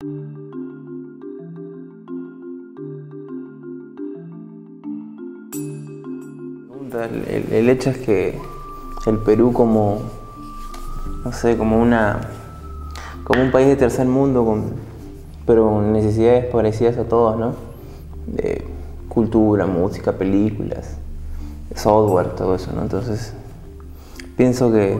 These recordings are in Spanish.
El hecho es que el Perú como, no sé, como un país de tercer mundo, pero con necesidades parecidas a todas, ¿no? De cultura, música, películas, software, todo eso, ¿no? Entonces, pienso que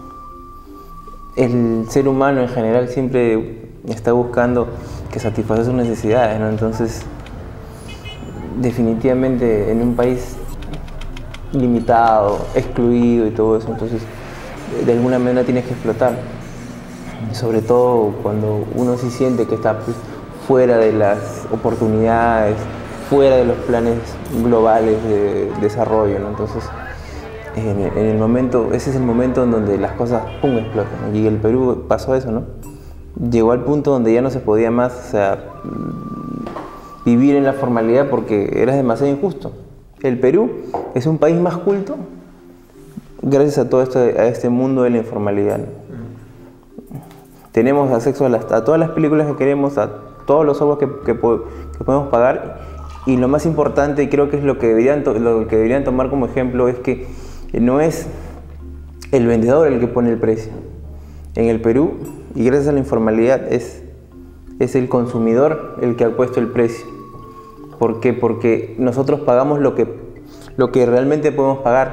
el ser humano en general siempre está buscando que satisfacer sus necesidades, ¿no? Entonces, definitivamente en un país limitado, excluido y todo eso, entonces de alguna manera tienes que explotar, sobre todo cuando uno sí siente que está fuera de las oportunidades, fuera de los planes globales de desarrollo, ¿no? Entonces en el momento, ese es el momento en donde las cosas ¡pum! Explotan, ¿no? Y el Perú pasó eso, ¿no? Llegó al punto donde ya no se podía más, o sea, vivir en la formalidad porque era demasiado injusto. El Perú es un país más culto gracias a todo esto, a este mundo de la informalidad, ¿no? Tenemos acceso a todas las películas que queremos, a todos los softwares que podemos pagar, y lo más importante, y creo que es lo que deberían tomar como ejemplo, es que no es el vendedor el que pone el precio. En el Perú, y gracias a la informalidad, es el consumidor el que ha puesto el precio. ¿Por qué? Porque nosotros pagamos lo que realmente podemos pagar.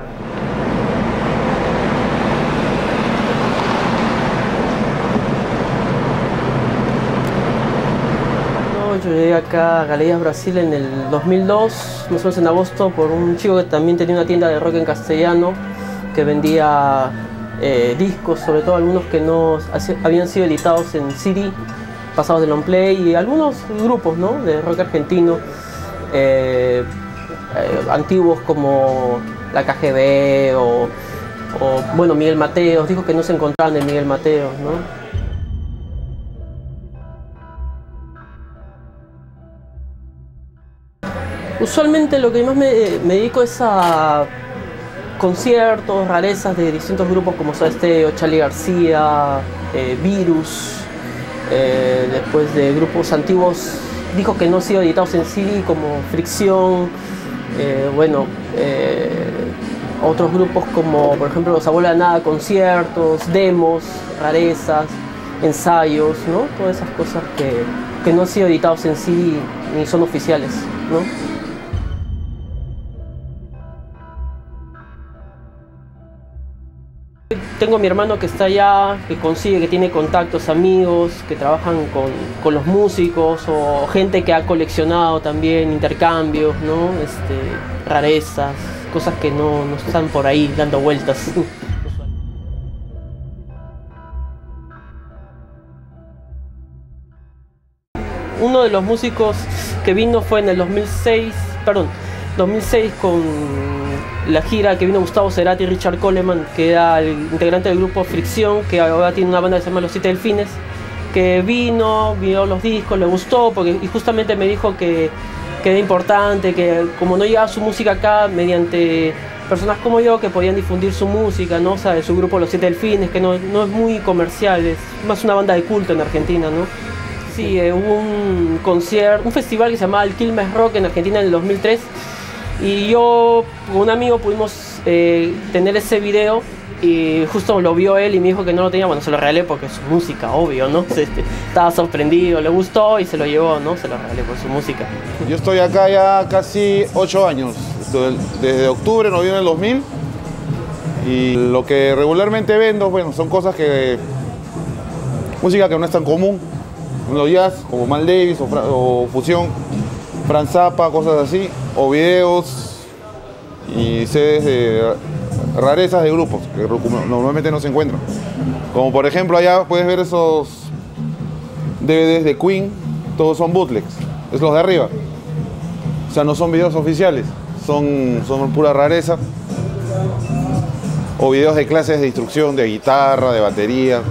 Yo llegué acá a Galerías Brasil en el 2002, más o menos en agosto, por un chico que también tenía una tienda de rock en castellano, que vendía discos, sobre todo algunos que no habían sido editados en CD, pasados de long play, y algunos grupos, ¿no?, de rock argentino, antiguos como la KGB o bueno, Miguel Mateos, discos que no se encontraban en Miguel Mateos, ¿no? Usualmente lo que más me dedico es a conciertos, rarezas de distintos grupos como Soda Stereo, Charly García, Virus, después de grupos antiguos, discos que no han sido editados en CD como Fricción, otros grupos como por ejemplo Los Abuelos de la Nada, conciertos, demos, rarezas, ensayos, ¿no? Todas esas cosas que no han sido editados en CD ni son oficiales, ¿no? Tengo a mi hermano que está allá, que consigue, que tiene contactos, amigos, que trabajan con los músicos, o gente que ha coleccionado también, intercambios, ¿no? Rarezas, cosas que no están por ahí dando vueltas. Uno de los músicos que vino fue en el 2006 con la gira que vino Gustavo Cerati y Richard Coleman, que era el integrante del grupo Fricción, que ahora tiene una banda que se llama Los Siete Delfines, que vio los discos, le gustó, y justamente me dijo que era importante, que como no llegaba su música acá, mediante personas como yo que podían difundir su música, ¿no? O sea, de su grupo Los Siete Delfines, que no es muy comercial, es más una banda de culto en Argentina, ¿no? Sí, hubo un festival que se llamaba el Quilmes Rock en Argentina en el 2003, y yo con un amigo pudimos tener ese video, y justo lo vio él y me dijo que no lo tenía. Bueno, se lo regalé porque es su música, obvio, ¿no? Estaba sorprendido, le gustó y se lo llevó, ¿no? Se lo regalé por su música. Yo estoy acá ya casi 8 años, desde octubre, noviembre del 2000, y lo que regularmente vendo, bueno, son cosas música que no es tan común, los jazz, como Miles Davis o fusión, Franz Zappa, cosas así, o videos y CDs de rarezas de grupos que normalmente no se encuentran. Como por ejemplo allá puedes ver esos DVDs de Queen, todos son bootlegs, es los de arriba. O sea, no son videos oficiales, son pura rareza. O videos de clases de instrucción, de guitarra, de batería.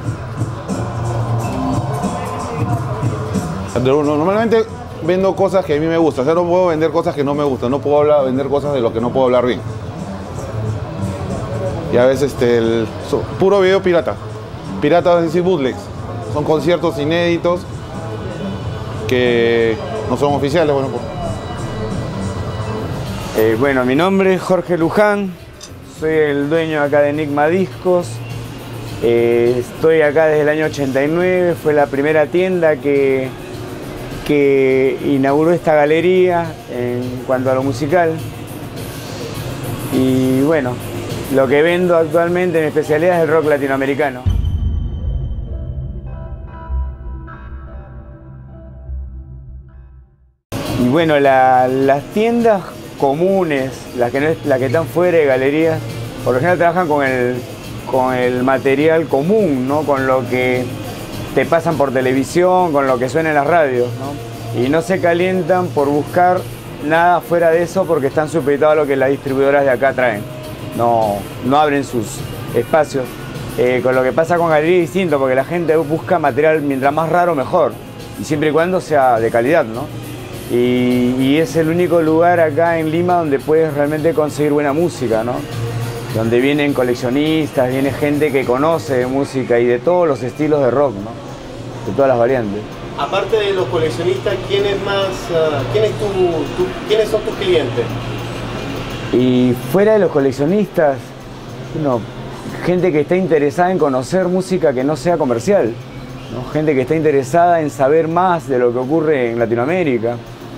Normalmente vendo cosas que a mí me gustan, o sea, no puedo vender cosas que no me gustan, no puedo vender cosas de lo que no puedo hablar bien. Y a veces puro video pirata, es decir, bootlegs, son conciertos inéditos que no son oficiales. Bueno, Bueno, mi nombre es Jorge Luján, soy el dueño acá de Enigma Discos. Estoy acá desde el año 89, fue la primera tienda que inauguró esta galería en cuanto a lo musical. Y bueno, lo que vendo actualmente, mi especialidad es el rock latinoamericano. Y bueno, las tiendas comunes, las que están fuera de galerías, por lo general trabajan con el material común, ¿no? Con lo que te pasan por televisión, con lo que suena en las radios, ¿no? Y no se calientan por buscar nada fuera de eso porque están supeditados a lo que las distribuidoras de acá traen. No abren sus espacios. Con lo que pasa con galería es distinto, porque la gente busca material mientras más raro mejor, y siempre y cuando sea de calidad, ¿no? Y es el único lugar acá en Lima donde puedes realmente conseguir buena música, ¿no? Donde vienen coleccionistas, viene gente que conoce de música y de todos los estilos de rock, ¿no? De todas las variantes. Aparte de los coleccionistas, ¿quiénes son tus clientes? Y fuera de los coleccionistas, bueno, gente que está interesada en conocer música que no sea comercial, ¿no? Gente que está interesada en saber más de lo que ocurre en Latinoamérica.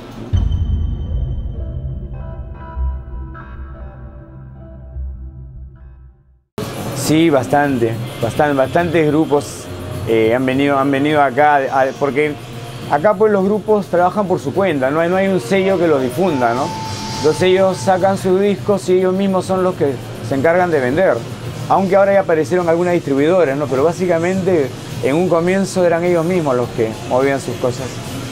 Sí, bastantes grupos han venido acá, porque acá pues los grupos trabajan por su cuenta, no hay un sello que los difunda, ¿no? Entonces ellos sacan sus discos y ellos mismos son los que se encargan de vender. Aunque ahora ya aparecieron algunas distribuidoras, ¿no? Pero básicamente en un comienzo eran ellos mismos los que movían sus cosas.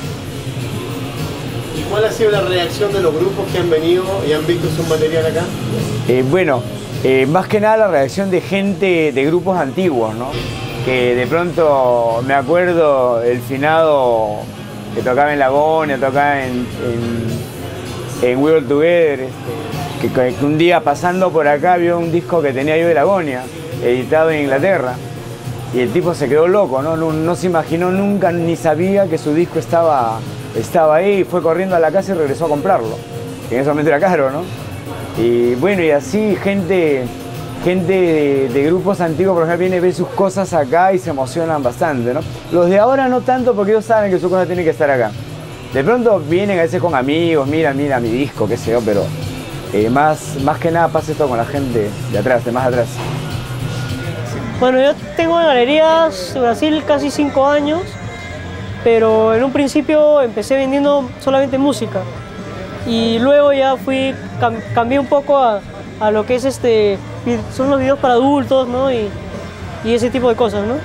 ¿Y cuál ha sido la reacción de los grupos que han venido y han visto su material acá? Más que nada la reacción de gente de grupos antiguos, ¿no? Que de pronto me acuerdo el finado que tocaba en La Agonia, tocaba en We All Together, que un día pasando por acá vio un disco que tenía yo de La Agonia, editado en Inglaterra, y el tipo se quedó loco, ¿no? No se imaginó nunca, ni sabía que su disco estaba ahí, fue corriendo a la casa y regresó a comprarlo, que en ese momento era caro, ¿no? Y bueno, y así gente de grupos antiguos, por ejemplo, viene a ver sus cosas acá y se emocionan bastante, ¿no? Los de ahora no tanto, porque ellos saben que su cosa tiene que estar acá. De pronto vienen a veces con amigos, mira mi disco, qué sé yo, pero más que nada pasa esto con la gente de atrás, de más atrás. Bueno, yo tengo en galerías en Brasil casi 5 años, pero en un principio empecé vendiendo solamente música. Y luego ya cambié un poco a lo que es son los videos para adultos, ¿no? Y ese tipo de cosas, ¿no?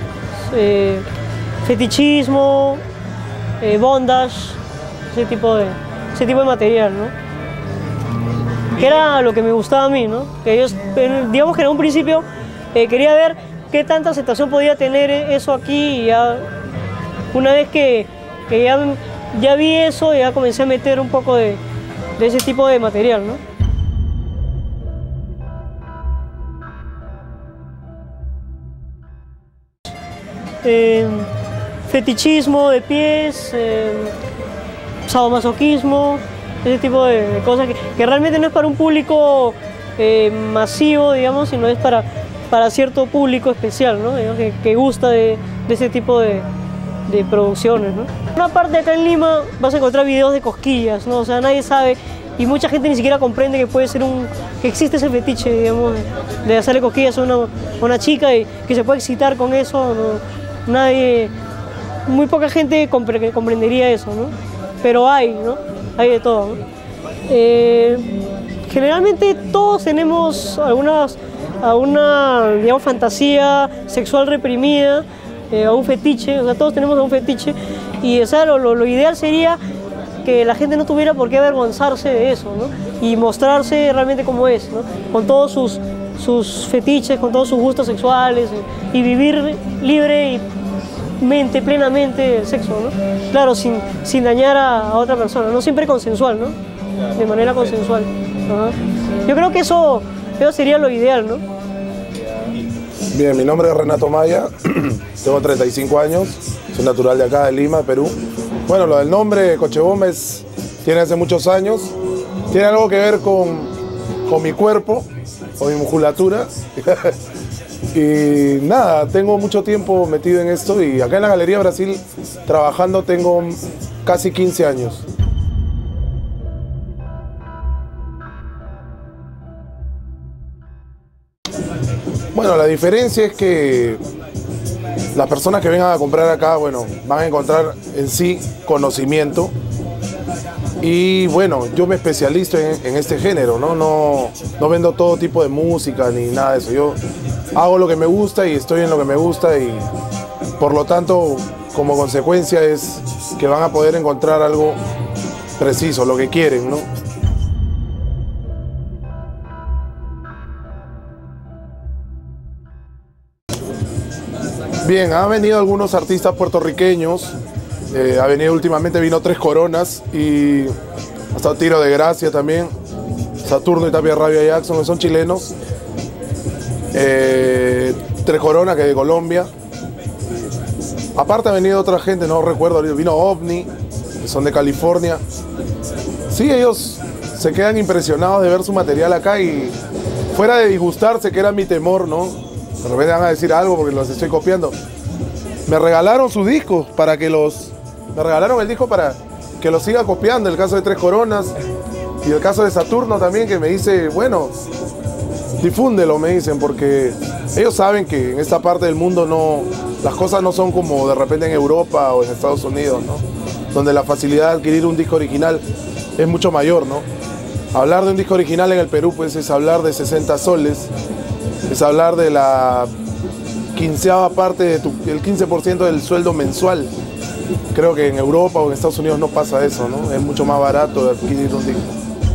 Fetichismo, bondage, ese tipo de material, ¿no? Que era lo que me gustaba a mí, ¿no? Que ellos, digamos que en un principio quería ver qué tanta aceptación podía tener eso aquí, y ya una vez que ya vi eso, ya comencé a meter un poco de ese tipo de material, ¿no? Fetichismo de pies, sadomasoquismo, ese tipo de cosas que realmente no es para un público masivo, digamos, sino es para cierto público especial, ¿no? Digamos, que gusta de ese tipo de producciones, ¿no? En una parte acá en Lima vas a encontrar videos de cosquillas, ¿no? O sea, nadie sabe, y mucha gente ni siquiera comprende que que existe ese fetiche, digamos, de hacerle cosquillas a una chica y que se puede excitar con eso, ¿no? Muy poca gente comprendería eso, ¿no? Pero hay, ¿no? Hay de todo, ¿no? Generalmente todos tenemos alguna, digamos, fantasía sexual reprimida, a un fetiche, o sea, todos tenemos un fetiche, y o sea, lo ideal sería que la gente no tuviera por qué avergonzarse de eso, ¿no? Y mostrarse realmente como es, ¿no? Con todos sus fetiches, con todos sus gustos sexuales, y vivir libre y plenamente el sexo, ¿no? Claro, sin dañar a otra persona, ¿no? Siempre consensual, ¿no? De manera consensual. Ajá. Yo creo que eso sería lo ideal, ¿no? Bien, mi nombre es Renato Maya, tengo 35 años, soy natural de acá, de Lima, Perú. Bueno, lo del nombre Cochabamba tiene hace muchos años. Tiene algo que ver con mi cuerpo, con mi musculatura. Y nada, tengo mucho tiempo metido en esto y acá en la Galería Brasil trabajando tengo casi 15 años. Bueno, la diferencia es que las personas que vengan a comprar acá, bueno, van a encontrar en sí conocimiento. Y bueno, yo me especializo en este género, ¿no? No vendo todo tipo de música ni nada de eso. Yo hago lo que me gusta y estoy en lo que me gusta y por lo tanto, como consecuencia es que van a poder encontrar algo preciso, lo que quieren, ¿no? Bien, han venido algunos artistas puertorriqueños. Ha venido últimamente, vino Tres Coronas y hasta Tiro de Gracia también. Saturno y Tapia Rabia Jackson, que son chilenos. Tres Coronas, que es de Colombia. Aparte ha venido otra gente, no recuerdo, vino OVNI, que son de California. Sí, ellos se quedan impresionados de ver su material acá y fuera de disgustarse, que era mi temor, ¿no? De repente van a decir algo porque los estoy copiando. Me regalaron sus discos para que me regalaron el disco para que lo siga copiando. El caso de Tres Coronas y el caso de Saturno también, que me dice, bueno, difúndelo, me dicen, porque ellos saben que en esta parte del mundo las cosas no son como de repente en Europa o en Estados Unidos, ¿no? Donde la facilidad de adquirir un disco original es mucho mayor, ¿no? Hablar de un disco original en el Perú, pues es hablar de 60 soles, es hablar de la 15ª parte, el 15% del sueldo mensual. Creo que en Europa o en Estados Unidos no pasa eso, ¿no? Es mucho más barato de adquirir un disco.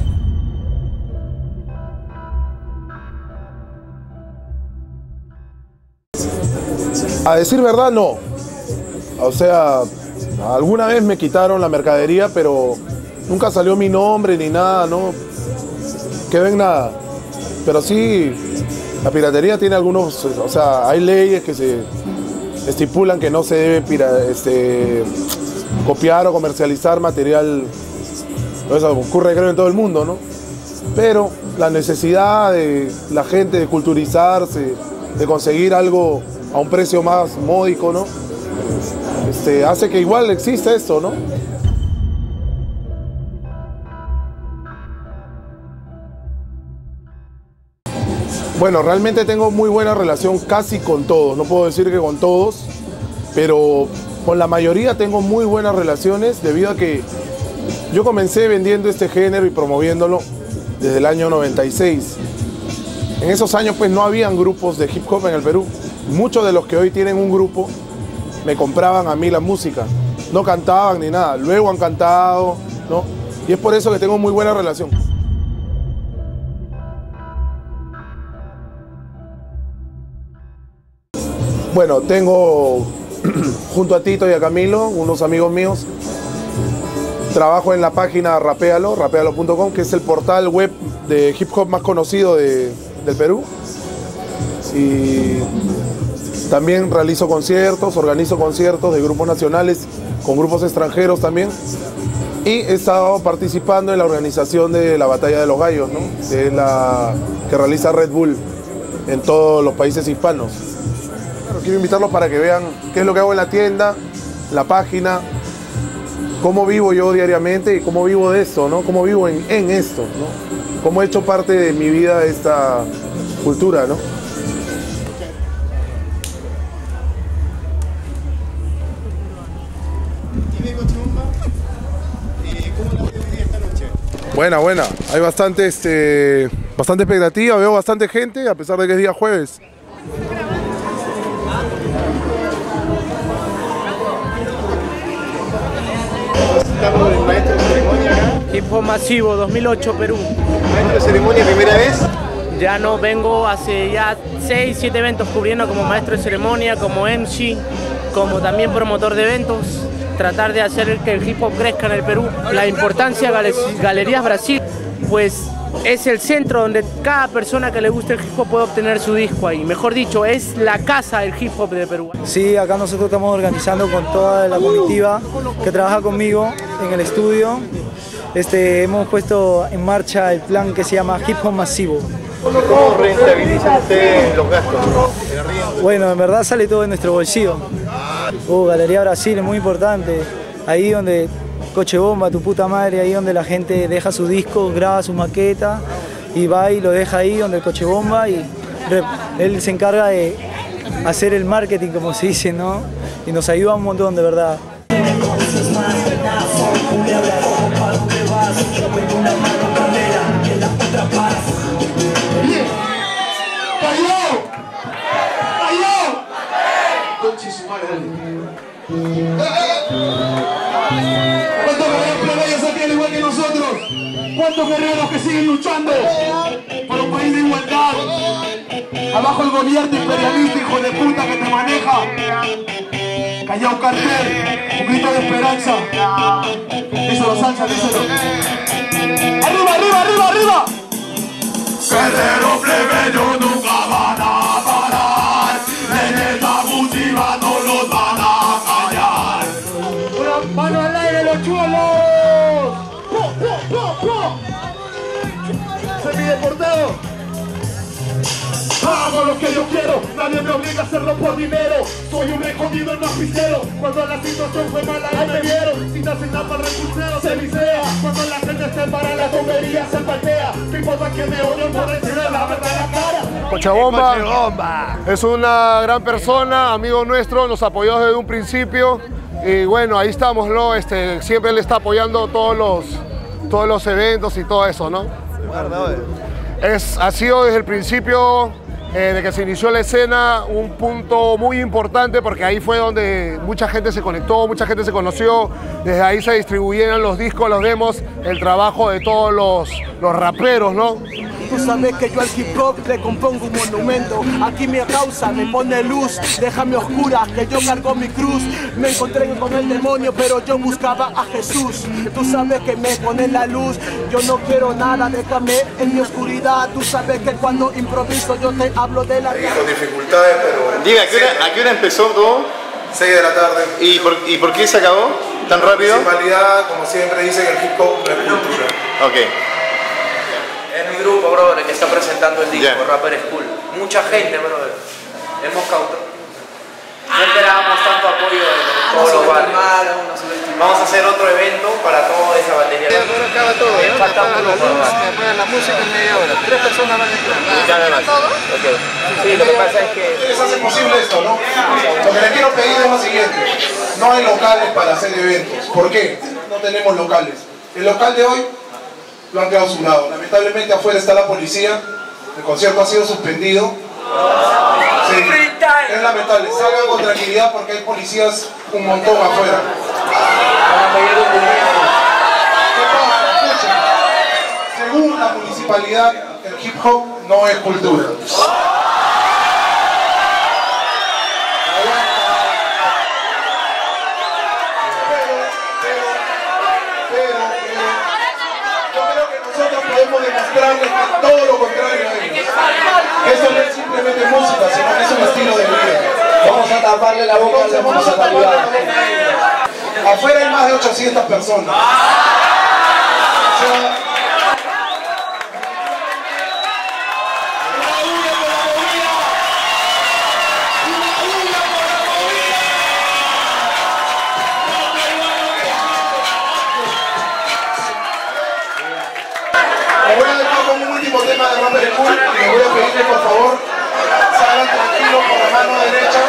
A decir verdad, no. O sea, alguna vez me quitaron la mercadería, pero nunca salió mi nombre ni nada, ¿no? Quedó en nada. Pero sí, la piratería tiene algunos, o sea, hay leyes que se estipulan que no se debe copiar o comercializar material. Eso ocurre, creo, en todo el mundo, ¿no? Pero la necesidad de la gente de culturizarse, de conseguir algo a un precio más módico, ¿no? Hace que igual exista esto, ¿no? Bueno, realmente tengo muy buena relación casi con todos, no puedo decir que con todos, pero con la mayoría tengo muy buenas relaciones debido a que yo comencé vendiendo este género y promoviéndolo desde el año 96. En esos años pues no habían grupos de hip hop en el Perú. Muchos de los que hoy tienen un grupo me compraban a mí la música, no cantaban ni nada, luego han cantado, ¿no? Y es por eso que tengo muy buena relación. Bueno, tengo junto a Tito y a Camilo, unos amigos míos, trabajo en la página Rapealo, rapealo.com, que es el portal web de hip hop más conocido del Perú. Y también realizo conciertos, organizo conciertos de grupos nacionales con grupos extranjeros también. Y he estado participando en la organización de la Batalla de los Gallos, ¿no? Que realiza Red Bull en todos los países hispanos. Quiero invitarlos para que vean qué es lo que hago en la tienda, la página, cómo vivo yo diariamente y cómo vivo de esto, ¿no? Cómo vivo en esto, ¿no? Cómo he hecho parte de mi vida esta cultura, ¿no? Buena. Hay bastante expectativa, veo bastante gente, a pesar de que es día jueves. Estamos del maestro de ceremonia acá. Hip Hop Masivo 2008 Perú. Maestro de ceremonia, primera vez. Ya no vengo hace ya 6, 7 eventos cubriendo como maestro de ceremonia, como MC, como también promotor de eventos. Tratar de hacer que el hip hop crezca en el Perú. La importancia de Galerías Brasil. pues es el centro donde cada persona que le guste el hip hop puede obtener su disco ahí. Mejor dicho, es la casa del hip hop de Perú. Sí, acá nosotros estamos organizando con toda la comitiva que trabaja conmigo en el estudio. Hemos puesto en marcha el plan que se llama Hip Hop Masivo. ¿Cómo rentabilizan ustedes los gastos? Bueno, en verdad sale todo de nuestro bolsillo. Galería Brasil es muy importante. Ahí donde Coche Bomba, tu puta madre, ahí donde la gente deja su disco, graba su maqueta y va y lo deja ahí donde el Coche Bomba y él se encarga de hacer el marketing, como se dice, ¿no? Y nos ayuda un montón, de verdad. ¿Cuántos guerreros plebeyos aquí al igual que nosotros? ¿Cuántos guerreros que siguen luchando por un país de igualdad? Abajo el gobierno imperialista, hijo de puta, que te maneja. Callao Cartel, un grito de esperanza. Díselo, Sancha, díselo. ¡Arriba, arriba, arriba, arriba! Guerreros plebeyos nunca van a parar. En esta música no los van a callar. Una mano al aire, los chulos. Se pide portero. Hago lo que yo quiero, nadie me obliga a hacerlo por dinero. Soy un escondido en lapicero. Cuando la situación fue mala, ahí me vieron. Si te hacen nada para recurseros, se licea. Cuando la gente se para, la tontería se patea. ¿Qué importa que me odien por decir la verdad a la cara? Cochabomba es una gran persona, amigo nuestro, nos apoyó desde un principio. Y bueno, ahí estamos, ¿no? Siempre él está apoyando todos los eventos y todo eso, ¿no? Ha sido desde el principio, de que se inició la escena, un punto muy importante porque ahí fue donde mucha gente se conectó, mucha gente se conoció, desde ahí se distribuyeron los discos, los demos, el trabajo de todos los raperos, ¿no? Tú sabes que yo al hip hop le compongo un monumento. Aquí mi causa me pone luz, déjame oscura, que yo cargo mi cruz. Me encontré con el demonio, pero yo buscaba a Jesús. Tú sabes que me pone la luz, yo no quiero nada, déjame en mi oscuridad. Tú sabes que cuando improviso yo te hablo de la vida. Con dificultades, pero... Diga, ¿a qué hora empezó todo? 6 de la tarde. ¿Y por qué se acabó tan rápido? La principalidad, como siempre dicen, el hip hop no es cultura. Ok. Es mi grupo, brother, que está presentando el disco, Rapper School. Mucha gente, brother. Hemos cautado. No esperábamos tanto apoyo de todos los barrios. Vamos a hacer otro evento para toda esa batería. Ahora acaba todo, ¿no? Falta un grupo. Después la música en media hora. 3 personas van a entrar. Ya más. Okay. Sí, lo que pasa es que... Les hace posible esto, ¿no? Lo que les quiero pedir es lo siguiente. No hay locales para hacer eventos. ¿Por qué? No tenemos locales. El local de hoy lo han clausurado. Lamentablemente afuera está la policía. El concierto ha sido suspendido. Sí, es lamentable. Salgan con tranquilidad porque hay policías un montón afuera. ¿Qué pasa? Escuchen. Según la municipalidad, el hip hop no es cultura. Podemos demostrarles que todo lo contrario a ellos. Eso no es simplemente música, sino que es un estilo de vida. Vamos a taparle la boca a la municipalidad. Afuera hay más de 800 personas. O sea, me voy a dejar con un último tema de Rapper School y les voy a pedir que por favor salgan tranquilos por la mano derecha.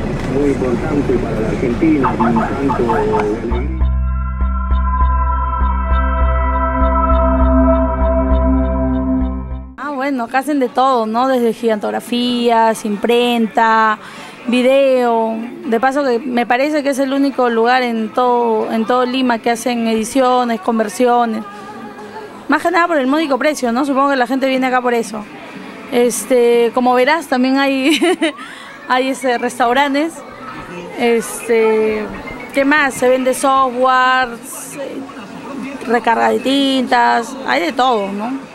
muy importante para la Argentina, un tanto de alegría. Bueno, acá hacen de todo, ¿no? Desde gigantografías, imprenta, video. De paso que me parece que es el único lugar en todo Lima que hacen ediciones, conversiones. Más que nada por el módico precio, ¿no? Supongo que la gente viene acá por eso. Como verás, también hay, hay restaurantes. ¿Qué más? Se vende software, recarga de tintas, hay de todo, ¿no?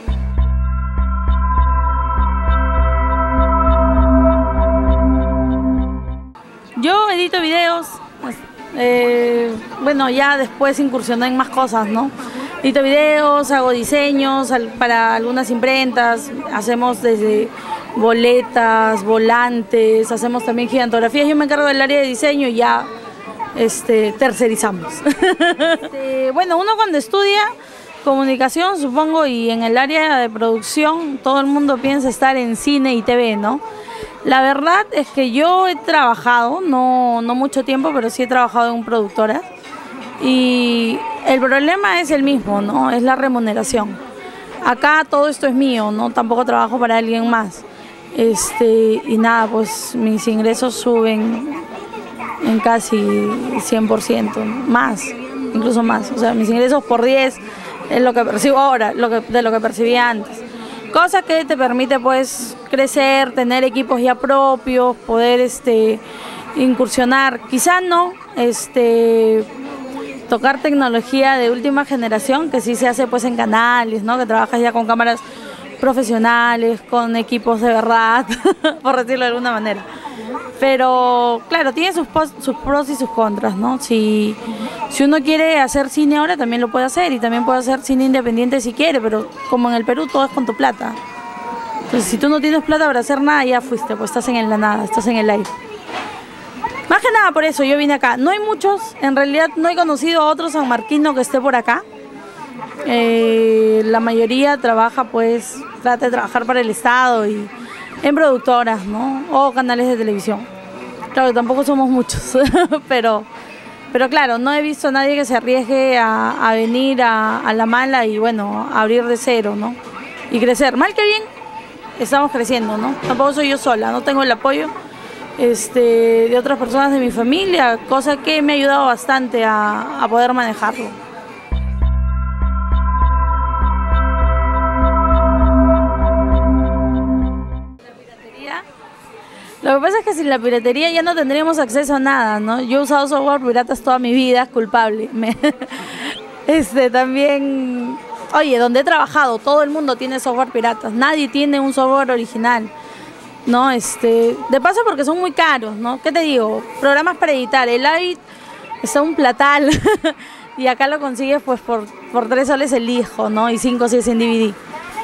Yo edito videos, bueno, ya después incursioné en más cosas, ¿no? Edito videos, hago diseños para algunas imprentas, hacemos desde boletas, volantes, hacemos también gigantografías. Yo me encargo del área de diseño y ya tercerizamos. Bueno, uno cuando estudia comunicación, supongo, y en el área de producción, todo el mundo piensa estar en cine y TV, ¿no? La verdad es que yo he trabajado, no mucho tiempo, pero sí he trabajado en productoras. Y el problema es el mismo, ¿no? Es la remuneración. Acá todo esto es mío, ¿no? Tampoco trabajo para alguien más. Y nada, pues mis ingresos suben en casi 100%, más, incluso más. O sea, mis ingresos por 10 es lo que percibo ahora, de lo que percibía antes. Cosa que te permite pues crecer, tener equipos ya propios, poder incursionar, quizá no tocar tecnología de última generación, que sí se hace pues en canales, ¿no? Que trabajas ya con cámaras profesionales, con equipos de verdad, por decirlo de alguna manera. Pero claro, tiene sus pros y sus contras, ¿no? Si uno quiere hacer cine ahora, también lo puede hacer, y también puede hacer cine independiente si quiere, pero como en el Perú todo es con tu plata. Entonces si tú no tienes plata para hacer nada, ya fuiste, pues estás en la nada, estás en el aire. Más que nada por eso yo vine acá. No hay muchos, en realidad no he conocido a otro sanmarquino que esté por acá. La mayoría trabaja pues, trata de trabajar para el Estado y en productoras, ¿no? O canales de televisión. Claro que tampoco somos muchos, pero claro, no he visto a nadie que se arriesgue a venir a la mala y bueno, abrir de cero, ¿no? Y crecer. Mal que bien, estamos creciendo, ¿no? Tampoco soy yo sola, no tengo el apoyo de otras personas de mi familia, cosa que me ha ayudado bastante a poder manejarlo. Lo que pasa es que sin la piratería ya no tendríamos acceso a nada, ¿no? Yo he usado software piratas toda mi vida, es culpable. También, oye, donde he trabajado, todo el mundo tiene software piratas, nadie tiene un software original, ¿no? De paso porque son muy caros, ¿no? ¿Qué te digo? Programas para editar, el Avid está un platal y acá lo consigues pues por 3 soles el disco, ¿no? Y 5 si es en DVD.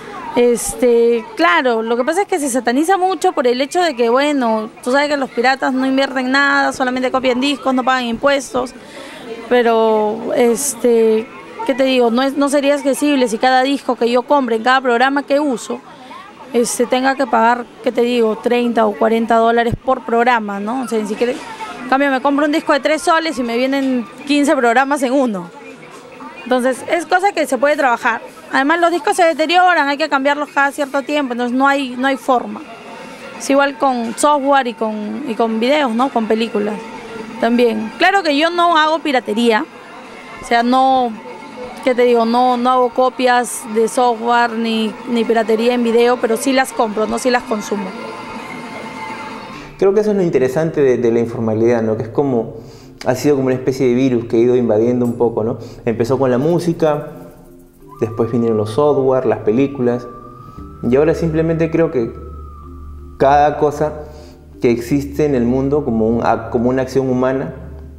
Claro, lo que pasa es que se sataniza mucho por el hecho de que, bueno, tú sabes que los piratas no invierten nada, solamente copian discos, no pagan impuestos, pero, ¿qué te digo? No sería accesible si cada disco que yo compre en cada programa que uso, tenga que pagar, ¿qué te digo? 30 o 40 dólares por programa, ¿no? O sea, ni siquiera, en cambio me compro un disco de 3 soles y me vienen 15 programas en uno. Entonces, es cosa que se puede trabajar. Además, los discos se deterioran, hay que cambiarlos cada cierto tiempo, entonces no hay forma. Es igual con software y con videos, ¿no? Con películas también. Claro que yo no hago piratería, o sea, no, ¿qué te digo? No hago copias de software ni piratería en video, pero sí las compro, no sí las consumo. Creo que eso es lo interesante de la informalidad, ¿no? Que es como, ha sido como una especie de virus que ha ido invadiendo un poco, ¿no? Empezó con la música, después vinieron los software, las películas, y ahora simplemente creo que cada cosa que existe en el mundo como una acción humana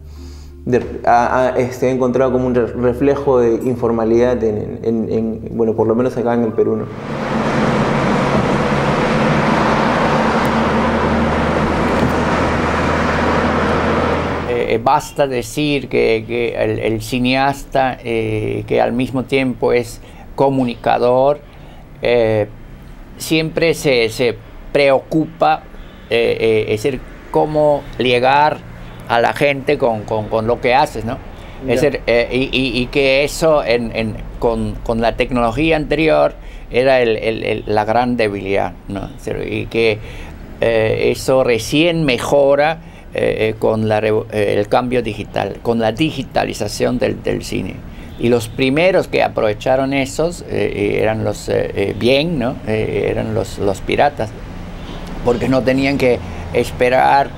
ha encontrado como un reflejo de informalidad bueno, por lo menos acá en el Perú, ¿no? Basta decir que el cineasta, que al mismo tiempo es comunicador, siempre se preocupa, es decir, cómo llegar a la gente con lo que haces, ¿no? Es decir, y que eso con la tecnología anterior era la gran debilidad, ¿no? Y que eso recién mejora con el cambio digital, con la digitalización del cine. Y los primeros que aprovecharon esos eran los ¿no? Eran los piratas, porque no tenían que esperar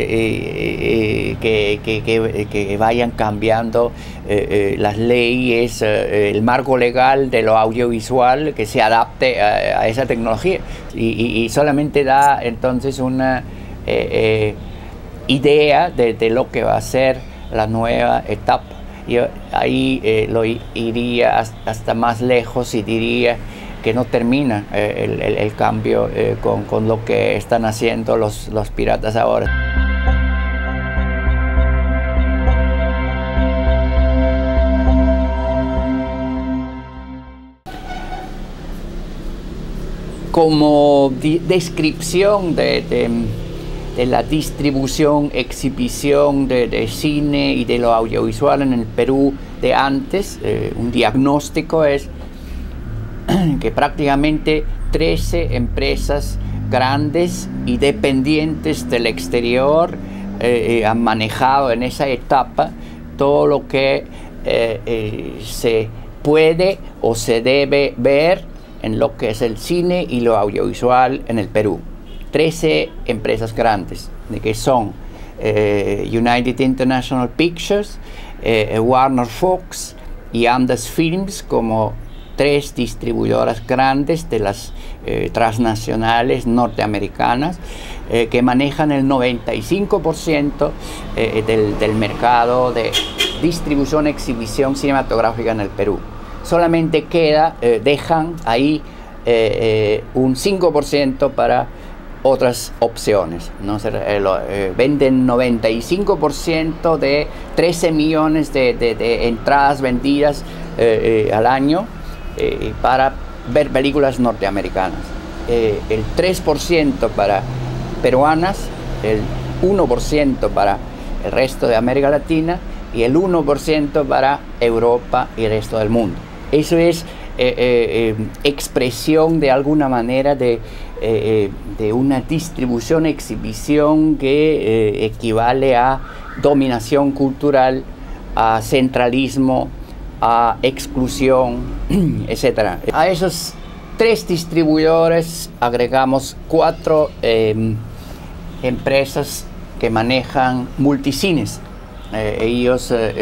que vayan cambiando las leyes, el marco legal de lo audiovisual que se adapte a esa tecnología, y solamente da entonces una idea de lo que va a ser la nueva etapa. Yo ahí lo iría hasta más lejos y diría que no termina el cambio con lo que están haciendo los piratas ahora. Como descripción de la distribución, exhibición de cine y de lo audiovisual en el Perú de antes, un diagnóstico es que prácticamente 13 empresas grandes y dependientes del exterior han manejado en esa etapa todo lo que se puede o se debe ver en lo que es el cine y lo audiovisual en el Perú. 13 empresas grandes, que son United International Pictures, Warner Fox y Andes Films, como 3 distribuidoras grandes de las transnacionales norteamericanas, que manejan el 95% del mercado de distribución y exhibición cinematográfica en el Perú. Solamente dejan ahí un 5% para otras opciones, ¿no? Venden 95% de 13 millones de entradas vendidas al año para ver películas norteamericanas. El 3% para peruanas, el 1% para el resto de América Latina y el 1% para Europa y el resto del mundo. Eso es expresión de alguna manera de una distribución, exhibición que equivale a dominación cultural, a centralismo, a exclusión, etc. A esos 3 distribuidores agregamos 4 empresas que manejan multicines. Ellos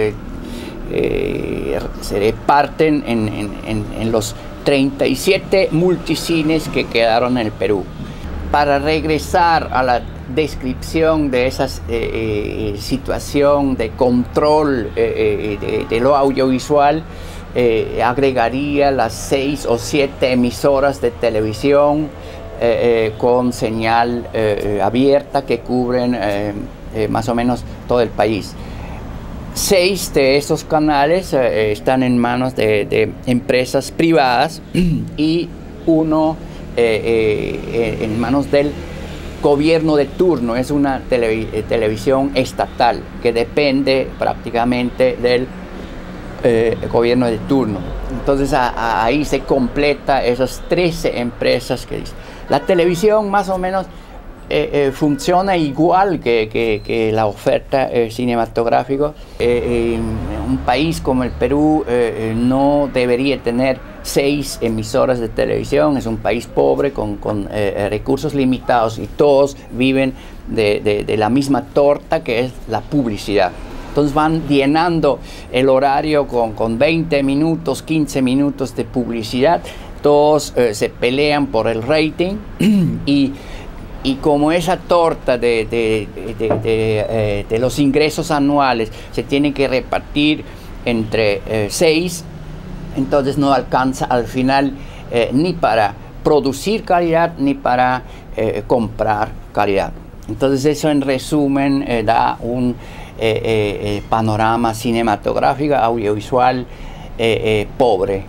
se reparten en los 37 multicines que quedaron en el Perú. Para regresar a la descripción de esa situación de control de lo audiovisual, agregaría las 6 o 7 emisoras de televisión con señal abierta que cubren más o menos todo el país. 6 de esos canales están en manos de empresas privadas y 1 en manos del gobierno de turno. Es una televisión estatal que depende prácticamente del gobierno de turno. Entonces ahí se completa esas 13 empresas que dicen. La televisión más o menos funciona igual que la oferta cinematográfica. Un país como el Perú no debería tener 6 emisoras de televisión. Es un país pobre con recursos limitados y todos viven de la misma torta que es la publicidad. Entonces van llenando el horario con 20 minutos, 15 minutos de publicidad. Todos se pelean por el rating y como esa torta de los ingresos anuales se tiene que repartir entre 6, entonces no alcanza al final ni para producir calidad ni para comprar calidad. Entonces eso en resumen da un panorama cinematográfico, audiovisual pobre.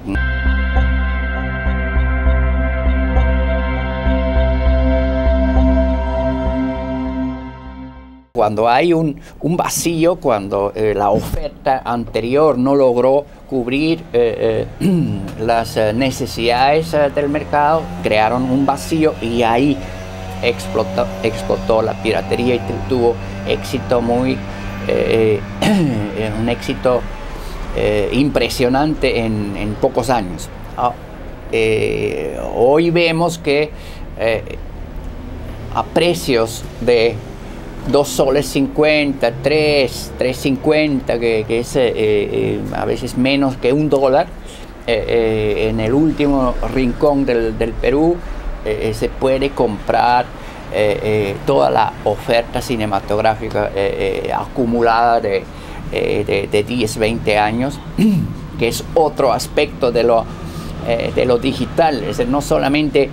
Cuando hay un vacío, cuando la oferta anterior no logró cubrir las necesidades del mercado, crearon un vacío y ahí explotó la piratería y tuvo éxito un éxito impresionante en pocos años. Hoy vemos que a precios de 2 soles 50, 3.50, que es a veces menos que $1, en el último rincón del Perú se puede comprar toda la oferta cinematográfica acumulada de 10, 20 años, que es otro aspecto de lo digital. Es decir, no solamente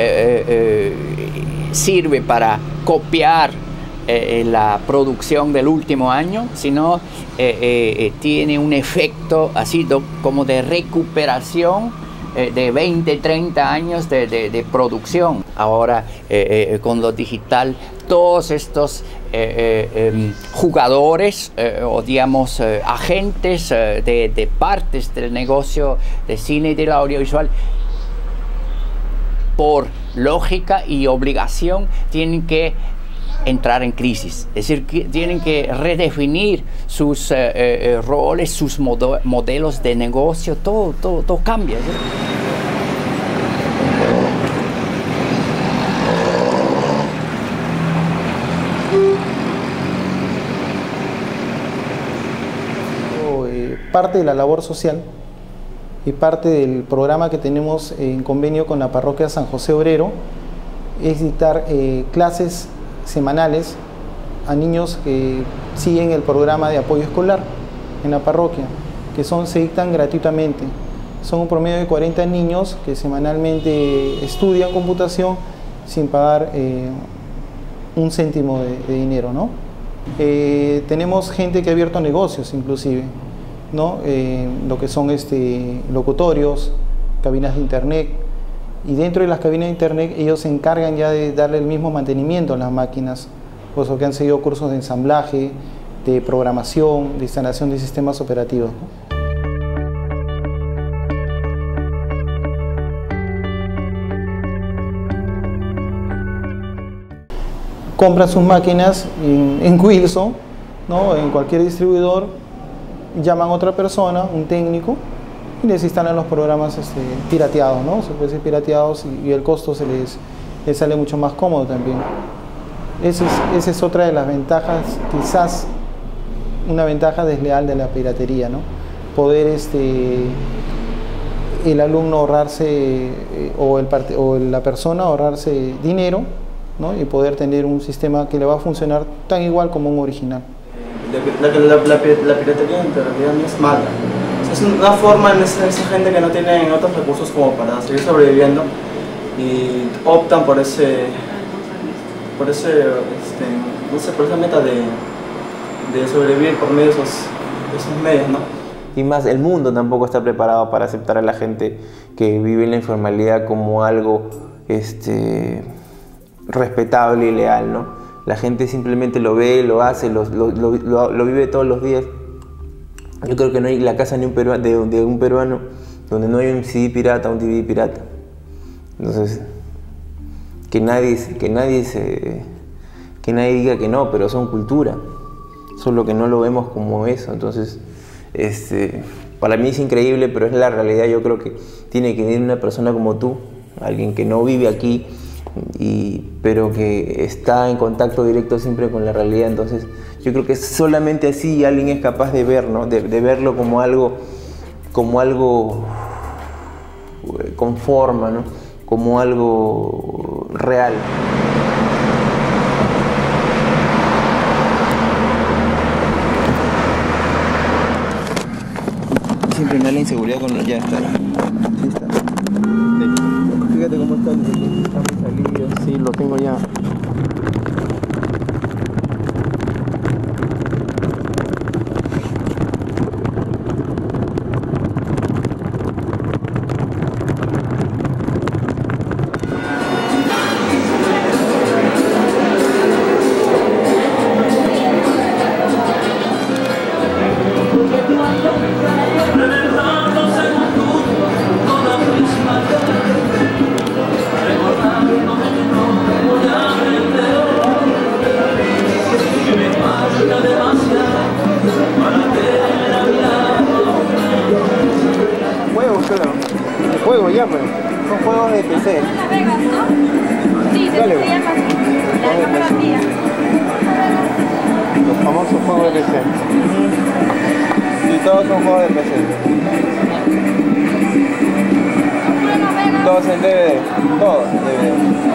sirve para copiar la producción del último año, sino tiene un efecto así como de recuperación de 20, 30 años de producción. Ahora con lo digital, todos estos jugadores o digamos agentes de partes del negocio de cine y del audiovisual, por lógica y obligación, tienen que entrar en crisis, es decir, que tienen que redefinir sus roles, sus modelos de negocio, todo cambia, ¿sí? Parte de la labor social y parte del programa que tenemos en convenio con la parroquia San José Obrero es dictar clases semanales a niños que siguen el programa de apoyo escolar en la parroquia, que se dictan gratuitamente. Son un promedio de 40 niños que semanalmente estudian computación sin pagar un céntimo de dinero, ¿no? Tenemos gente que ha abierto negocios inclusive, ¿no? Lo que son locutorios, cabinas de internet, y dentro de las cabinas de internet ellos se encargan ya de darle el mismo mantenimiento a las máquinas, puesto que han seguido cursos de ensamblaje, de programación, de instalación de sistemas operativos, ¿no? Compran sus máquinas en Wilson, ¿no? En cualquier distribuidor, llaman a otra persona, un técnico, y les instalan los programas pirateados, ¿no? Se puede decir pirateados, y el costo les sale mucho más cómodo también. Esa es otra de las ventajas, quizás una ventaja desleal de la piratería, ¿no? Poder el alumno ahorrarse o la persona ahorrarse dinero, ¿no? Y poder tener un sistema que le va a funcionar tan igual como un original. La piratería en realidad no es mala. Es una forma en esa gente que no tiene otros recursos como para seguir sobreviviendo y optan por esa meta de sobrevivir por medio de esos medios, ¿no? Y más, el mundo tampoco está preparado para aceptar a la gente que vive en la informalidad como algo respetable y leal, ¿no? La gente simplemente lo ve, lo hace, lo vive todos los días. Yo creo que no hay la casa ni de un peruano donde no hay un CD pirata, un DVD pirata. Entonces, que nadie diga que no, pero son cultura. Solo que no lo vemos como eso. Entonces, para mí es increíble, pero es la realidad. Yo creo que tiene que venir una persona como tú, alguien que no vive aquí, pero que está en contacto directo siempre con la realidad. Entonces yo creo que solamente así alguien es capaz de ver, ¿no? de verlo como algo con forma, ¿no? Como algo real. Siempre me da la inseguridad con los ya está. Fíjate cómo está el salido. Sí, lo tengo ya. Juegos, claro. Juegos ya, pues. Son juegos de PC. Las Vegas, ¿no? Sí, Dale, se llama así. La fotografía. Los famosos juegos de PC. Y todos son juegos de PC. Todos en DVD. Todos en DVD.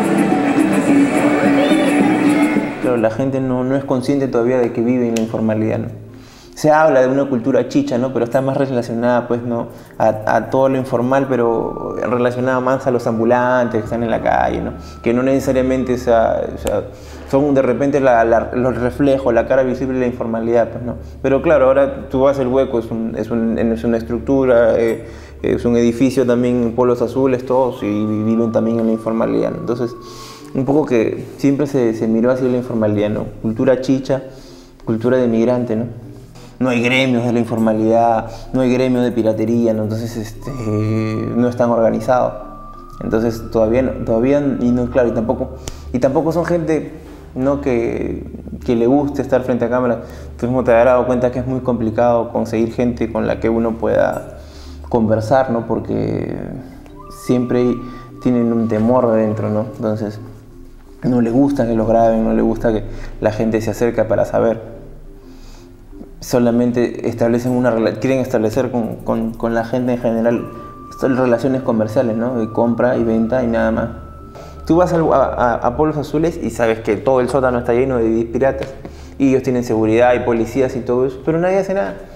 Claro, la gente no es consciente todavía de que vive en la informalidad, ¿no? Se habla de una cultura chicha, ¿no? Pero está más relacionada, pues, ¿no? a todo lo informal, pero relacionada más a los ambulantes que están en la calle, ¿no? Que no necesariamente son de repente los reflejos, la cara visible de la informalidad, pues, ¿no? Pero claro, ahora tú vas al Hueco, es una estructura, es un edificio también en polos azules todos y viven también en la informalidad, ¿no? Entonces, un poco que siempre se miró hacia la informalidad, ¿no? Cultura chicha, cultura de migrante, ¿no? No hay gremios de la informalidad, no hay gremios de piratería, ¿no? Entonces no están organizados. Entonces todavía y no, claro, y tampoco son gente, ¿no? que le guste estar frente a cámara. Tú mismo te habrás dado cuenta que es muy complicado conseguir gente con la que uno pueda conversar, ¿no? Porque siempre tienen un temor dentro, ¿no? Entonces no le gusta que los graben, no le gusta que la gente se acerque para saber. Solamente quieren establecer con la gente en general relaciones comerciales, ¿no? De compra y venta y nada más. Tú vas a Polos Azules y sabes que todo el sótano está lleno de DVDs piratas y ellos tienen seguridad y policías y todo eso, pero nadie hace nada.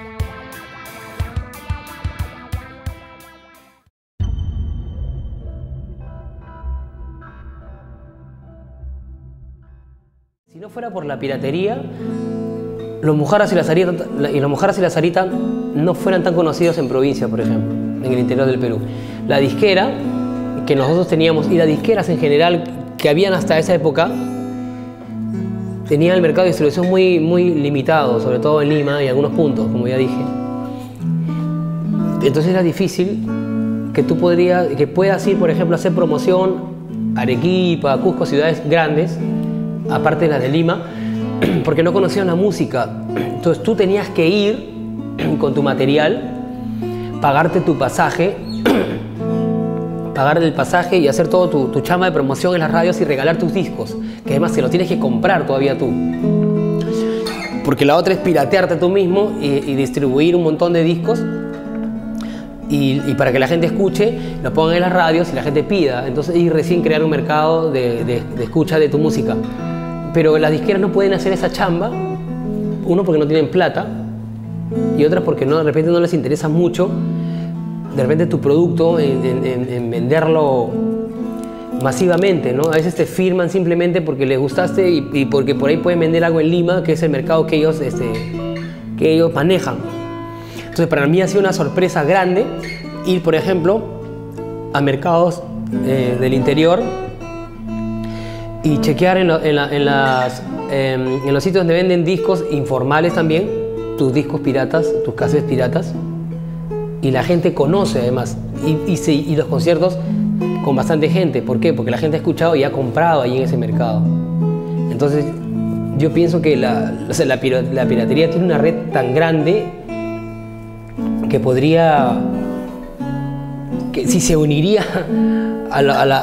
Si no fuera por la piratería, los Mojarras y la Sarita no fueran tan conocidos en provincia, por ejemplo, en el interior del Perú. La disquera que nosotros teníamos y las disqueras en general que habían hasta esa época tenían el mercado de distribución muy limitado, sobre todo en Lima y algunos puntos, como ya dije. Entonces era difícil que puedas ir, por ejemplo, a hacer promoción a Arequipa, Cusco, ciudades grandes, aparte de las de Lima, porque no conocían la música. Entonces tú tenías que ir con tu material, pagarte tu pasaje, pagar el pasaje y hacer todo tu chamba de promoción en las radios y regalar tus discos, que además se lo tienes que comprar todavía tú. Porque la otra es piratearte tú mismo y distribuir un montón de discos y para que la gente escuche, lo pongan en las radios y la gente pida. Entonces y recién crear un mercado de escucha de tu música. Pero las disqueras no pueden hacer esa chamba, uno porque no tienen plata y otra porque de repente no les interesa mucho, de repente tu producto en venderlo masivamente, ¿no? A veces te firman simplemente porque les gustaste y porque por ahí pueden vender algo en Lima, que es el mercado que ellos manejan. Entonces para mí ha sido una sorpresa grande ir, por ejemplo, a mercados del interior y chequear en los sitios donde venden discos informales también, tus discos piratas, tus cassettes piratas, y la gente conoce además, y los conciertos con bastante gente. ¿Por qué? Porque la gente ha escuchado y ha comprado ahí en ese mercado. Entonces yo pienso que la piratería tiene una red tan grande que si se uniría a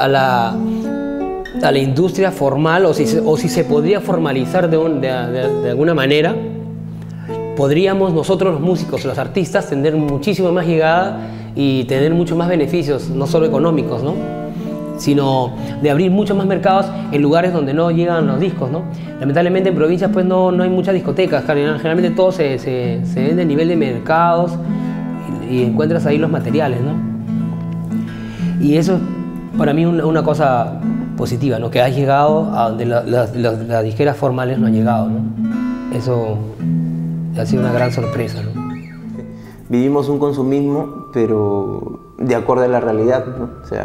la industria formal o si se podría formalizar de alguna manera, podríamos nosotros los músicos, los artistas, tener muchísima más llegada y tener muchos más beneficios, no solo económicos, ¿no? Sino de abrir muchos más mercados en lugares donde no llegan los discos, ¿no? Lamentablemente en provincias pues no hay muchas discotecas, generalmente todo se vende a nivel de mercados y encuentras ahí los materiales, ¿no? Y eso es para mí una cosa positiva, ¿no? Que has llegado a donde las disqueras formales no han llegado, ¿no? Eso ha sido una gran sorpresa, ¿no? Vivimos un consumismo, pero de acuerdo a la realidad, ¿no? O sea,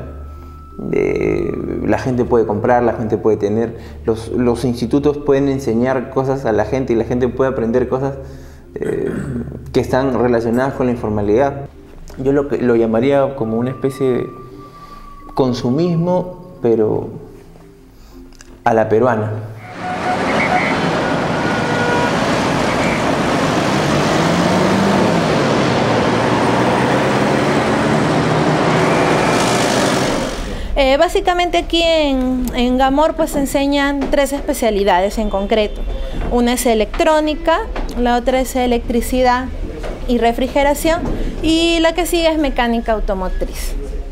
la gente puede comprar, la gente puede tener, los institutos pueden enseñar cosas a la gente y la gente puede aprender cosas que están relacionadas con la informalidad. Yo lo llamaría como una especie de consumismo, pero a la peruana. Básicamente aquí en Gamor pues se enseñan 3 especialidades en concreto. Una es electrónica, la otra es electricidad y refrigeración, y la que sigue es mecánica automotriz.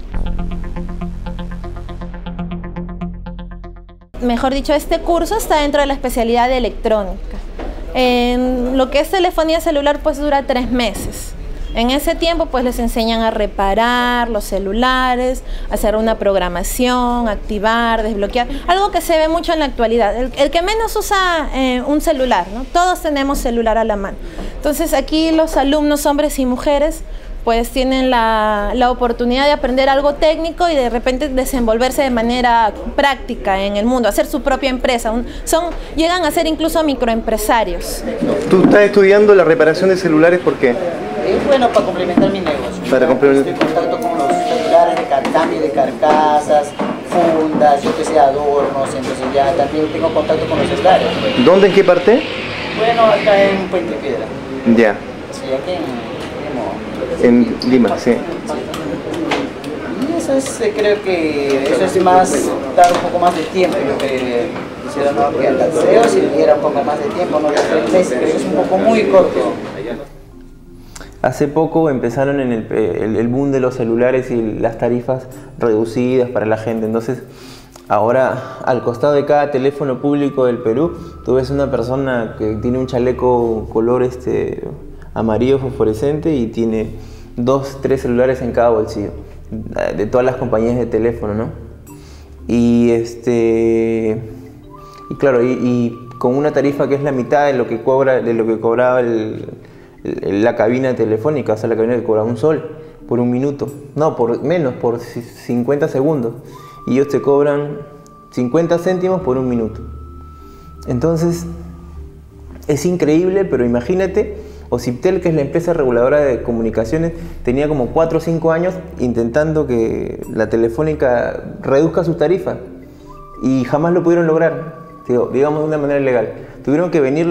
Mejor dicho, este curso está dentro de la especialidad de electrónica. En lo que es telefonía celular pues dura 3 meses. En ese tiempo pues les enseñan a reparar los celulares, hacer una programación, activar, desbloquear, algo que se ve mucho en la actualidad. El que menos usa un celular, ¿no? Todos tenemos celular a la mano. Entonces aquí los alumnos, hombres y mujeres, pues tienen la oportunidad de aprender algo técnico y de repente desenvolverse de manera práctica en el mundo, hacer su propia empresa. Llegan a ser incluso microempresarios. ¿Tú estás estudiando la reparación de celulares por qué? Es bueno para complementar mi negocio. Para complementar. Estoy en contacto con los celulares de cambio de carcasas, fundas, yo que sé, adornos, entonces ya también tengo contacto con los celulares. ¿Dónde, en qué parte? Bueno, acá en Puente Piedra. Ya. Sí, aquí en Lima, sí. Y eso es, creo que eso es más, dar un poco más de tiempo, lo que quisiera, ¿no? Que al taxeo si le diera un poco más de tiempo, no de 3 meses, creo que es un poco muy corto. Hace poco empezaron en el boom de los celulares y las tarifas reducidas para la gente. Entonces, ahora al costado de cada teléfono público del Perú, tú ves una persona que tiene un chaleco color amarillo fosforescente y tiene 2, 3 celulares en cada bolsillo, de todas las compañías de teléfono, ¿no? Y claro, y con una tarifa que es la mitad de lo que cobraba la cabina telefónica, o sea, la cabina que cobraba $1 por 1 minuto, no, por menos, por 50 segundos, y ellos te cobran 50 céntimos por 1 minuto. Entonces, es increíble, pero imagínate, Ociptel, que es la empresa reguladora de comunicaciones, tenía como 4 o 5 años intentando que la telefónica reduzca sus tarifas, y jamás lo pudieron lograr, digamos de una manera legal. Tuvieron que venir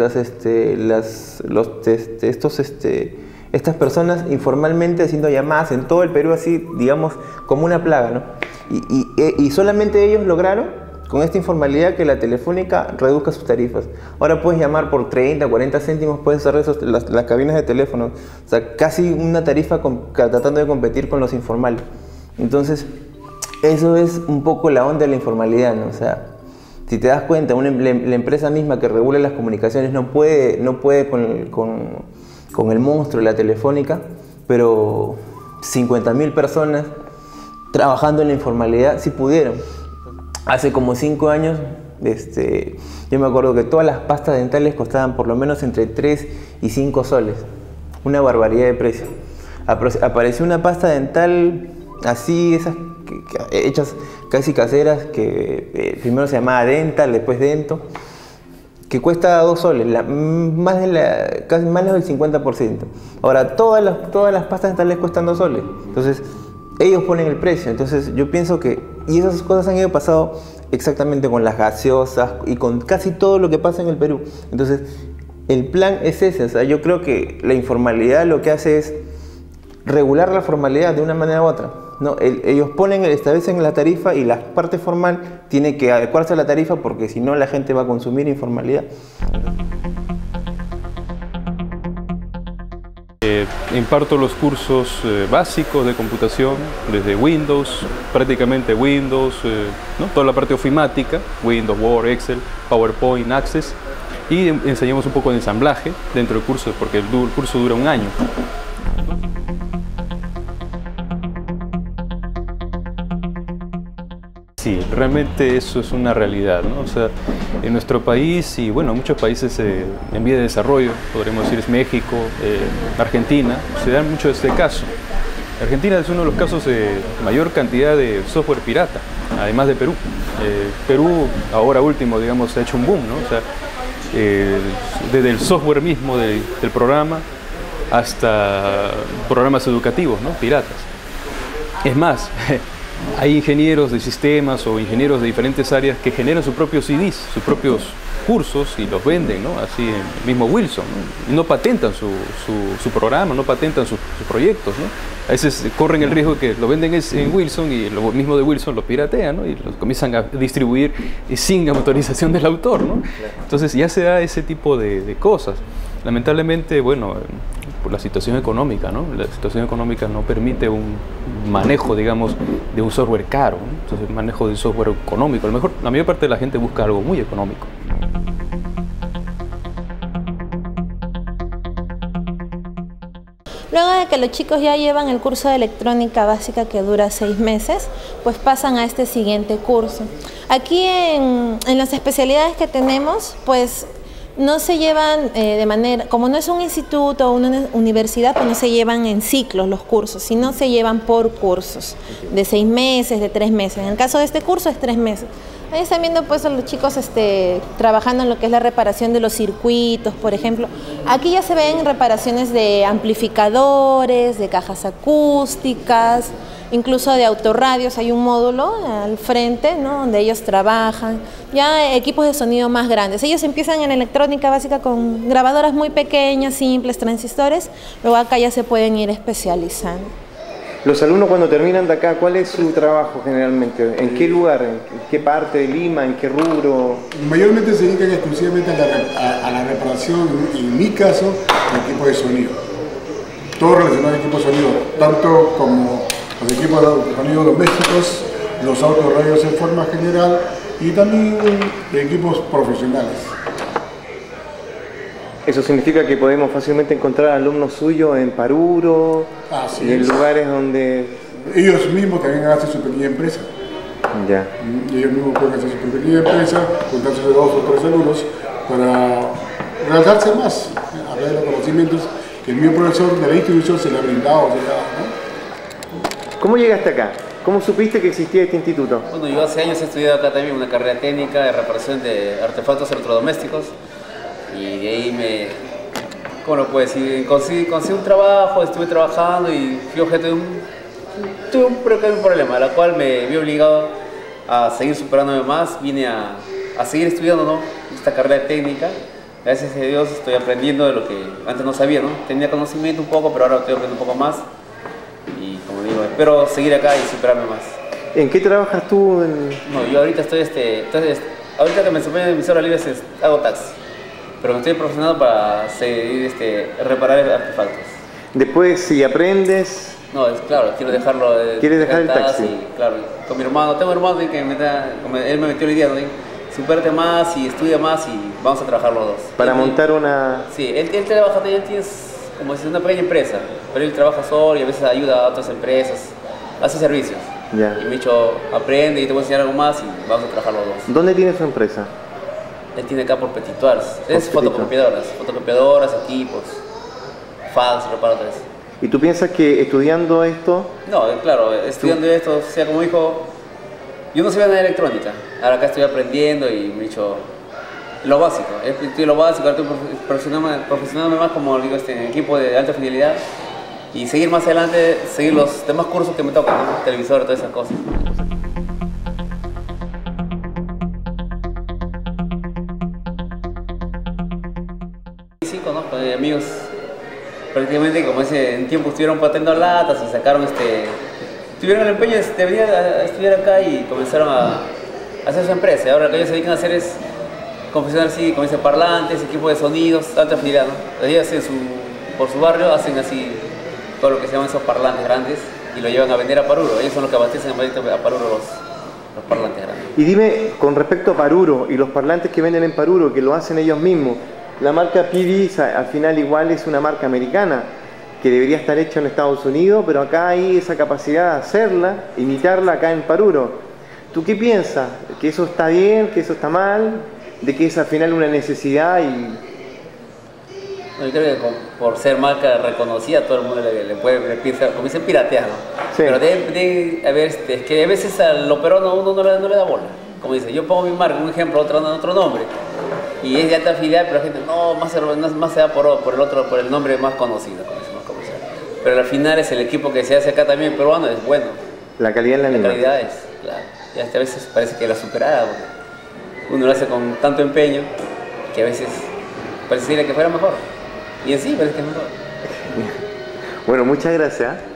estas personas informalmente haciendo llamadas en todo el Perú, así, digamos, como una plaga, ¿no? Y solamente ellos lograron, con esta informalidad, que la telefónica reduzca sus tarifas. Ahora puedes llamar por 30, 40 céntimos, puedes usar las cabinas de teléfono. O sea, casi una tarifa tratando de competir con los informales. Entonces, eso es un poco la onda de la informalidad, ¿no? O sea, si te das cuenta, la empresa misma que regula las comunicaciones no puede con el monstruo de la telefónica, pero 50.000 personas trabajando en la informalidad sí pudieron. Hace como 5 años, yo me acuerdo que todas las pastas dentales costaban por lo menos entre 3 y 5 soles. Una barbaridad de precio. Apareció una pasta dental así, esas hechas casi caseras, que primero se llamaba Dental, después Dento, que cuesta 2 soles, casi más del 50%. Ahora todas las pastas dentales cuestan 2 soles. Entonces ellos ponen el precio. Entonces yo pienso que, y esas cosas han ido pasando exactamente con las gaseosas y con casi todo lo que pasa en el Perú. Entonces el plan es ese. O sea, yo creo que la informalidad lo que hace es regular la formalidad de una manera u otra, ¿no? Ellos establecen la tarifa, y la parte formal tiene que adecuarse a la tarifa, porque si no la gente va a consumir informalidad. Imparto los cursos básicos de computación, desde Windows, prácticamente Windows, ¿no? Toda la parte ofimática, Windows, Word, Excel, PowerPoint, Access, y enseñamos un poco de ensamblaje dentro del curso, porque el curso dura 1 año. Sí, realmente eso es una realidad, ¿no? O sea, en nuestro país y bueno, muchos países en vía de desarrollo, podremos decir es México, Argentina, se dan mucho este caso. Argentina es uno de los casos de mayor cantidad de software pirata, además de Perú. Perú, ahora último, digamos, ha hecho un boom, ¿no? O sea, desde el software mismo del programa hasta programas educativos, ¿no? Piratas. Es más, hay ingenieros de sistemas o ingenieros de diferentes áreas que generan sus propios CDs, sus propios cursos y los venden, ¿no? Así en el mismo Wilson, ¿no? Y no patentan su programa, no patentan sus proyectos, ¿no? A veces corren el riesgo que lo venden en Wilson y lo mismo de Wilson lo piratean, ¿no? Y los comienzan a distribuir sin autorización del autor, ¿no? Entonces ya se da ese tipo de cosas. Lamentablemente, bueno, por la situación económica, ¿no? La situación económica no permite un manejo, digamos, de un software caro, ¿no? Entonces, el manejo de un software económico. A lo mejor la mayor parte de la gente busca algo muy económico. Luego de que los chicos ya llevan el curso de electrónica básica que dura 6 meses, pues pasan a este siguiente curso. Aquí en las especialidades que tenemos, pues no se llevan de manera, como no es un instituto o una universidad, pues no se llevan en ciclos los cursos, sino se llevan por cursos, de 6 meses, de 3 meses. En el caso de este curso es 3 meses. Ahí están viendo pues a los chicos trabajando en lo que es la reparación de los circuitos, por ejemplo. Aquí ya se ven reparaciones de amplificadores, de cajas acústicas, incluso de autorradios. Hay un módulo al frente, ¿no?, donde ellos trabajan. Ya equipos de sonido más grandes. Ellos empiezan en electrónica básica con grabadoras muy pequeñas, simples, transistores. Luego acá ya se pueden ir especializando. Los alumnos cuando terminan de acá, ¿cuál es su trabajo generalmente? ¿En qué lugar? ¿En qué parte de Lima? ¿En qué rubro? Mayormente se dedican exclusivamente a la reparación, en mi caso, de equipos de sonido. Todo relacionado a equipos de sonido, tanto como los equipos de sonido domésticos, los autorradios en forma general y también de equipos profesionales. Eso significa que podemos fácilmente encontrar alumnos suyos en Paruro y en lugares donde... Ellos mismos también hacen su pequeña empresa. Ya. Ellos mismos pueden hacer su pequeña empresa, juntarse de 2 o 3 alumnos para realizarse más, hablar de los conocimientos que el mismo profesor de la institución se le ha brindado. ¿No? ¿Cómo llegaste acá? ¿Cómo supiste que existía este instituto? Bueno, yo hace años he estudiado acá también una carrera técnica de reparación de artefactos electrodomésticos. Y de ahí ¿cómo lo puedo decir? Conseguí un trabajo, estuve trabajando y fui objeto de tuve un pequeño problema, la cual me vi obligado a seguir superándome más. Vine a seguir estudiando, ¿no?, esta carrera técnica. Gracias a Dios estoy aprendiendo de lo que antes no sabía, ¿no? Tenía conocimiento un poco, pero ahora estoy aprendiendo un poco más. Y como digo, espero seguir acá y superarme más. ¿En qué trabajas tú? No, yo ahorita estoy, ahorita que me sumé en mis horas libres hago taxi. Pero me estoy profesionando para seguir reparar artefactos. Después, si aprendes... No, claro, quiero dejarlo... ¿Quieres dejar el taxi? Claro, con mi hermano. Tengo un hermano que él me metió la idea, ¿no? Supérate más y estudia más y vamos a trabajar los dos. Para montar una... Sí, él trabaja, él tiene como si una pequeña empresa, pero él trabaja solo y a veces ayuda a otras empresas, hace servicios. Ya. Y me ha dicho, aprende y te voy a enseñar algo más y vamos a trabajar los dos. ¿Dónde tiene su empresa? Él tiene acá por Petit Tours. Es fotocopiadoras, equipos, fax, reparadores. ¿Y tú piensas que estudiando esto? No, claro, estudiando esto, o sea, como dijo, yo no sabía nada de electrónica. Ahora acá estoy aprendiendo y me he dicho lo básico. Estudié lo básico, ahora estoy profesionándome más como digo, en equipo de alta fidelidad y seguir más adelante, seguir los demás cursos que me tocan, ¿no? Televisor, todas esas cosas. Sí, conozco amigos prácticamente como en tiempo estuvieron pateando latas y sacaron tuvieron el empeño de venir a estudiar acá y comenzaron a hacer su empresa. Ahora lo que ellos se dedican a hacer es confeccionar así, como dice, parlantes, equipos de sonidos, alta fidelidad, ¿no? Ellos por su barrio hacen así todo lo que se llaman esos parlantes grandes y lo llevan a vender a Paruro. Ellos son los que abastecen a Paruro los parlantes grandes. Y dime, con respecto a Paruro y los parlantes que venden en Paruro, que lo hacen ellos mismos, la marca PD al final igual es una marca americana que debería estar hecha en Estados Unidos, pero acá hay esa capacidad de hacerla, imitarla acá en Paruro. ¿Tú qué piensas? ¿Que eso está bien? ¿Que eso está mal? ¿De que es al final una necesidad? No, yo creo que por ser marca reconocida todo el mundo le puede piensa, como dicen, piratear, ¿no? Sí. Pero debe haber, es que a veces al operón uno no le da bola. Como dice, yo pongo mi marca, un ejemplo, otro nombre, y es de alta fidelidad, pero la gente más se da por el nombre más conocido, como dice, más comercial. Pero al final es el equipo que se hace acá también peruano, es bueno. La calidad es la misma. La calidad es, claro. Y hasta a veces parece que la superada, uno lo hace con tanto empeño. que a veces pareciera que fuera mejor. Y en sí parece que es mejor. Bueno, muchas gracias.